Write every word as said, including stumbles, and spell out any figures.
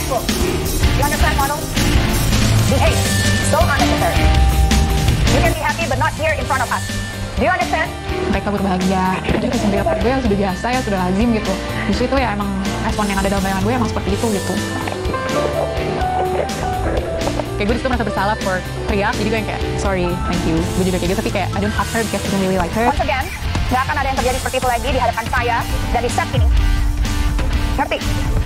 disrespectful. You understand, model? Behave. So unnecessary. You can be happy but not here in front of us. Do you understand? Mereka berbahagia. Jadi kesentrian gue yang sudah biasa ya, sudah lazim gitu. Justru itu ya emang respon yang ada dalam bayangan gue emang seperti itu gitu. Kayak gue disitu merasa bersalah for teriak, jadi gue yang kayak sorry, thank you. Gue juga kayak gitu, tapi kayak I don't hug her because I don't really like her. Once again, nggak akan ada yang terjadi seperti itu lagi di hadapan saya dan di set ini. Ngerti?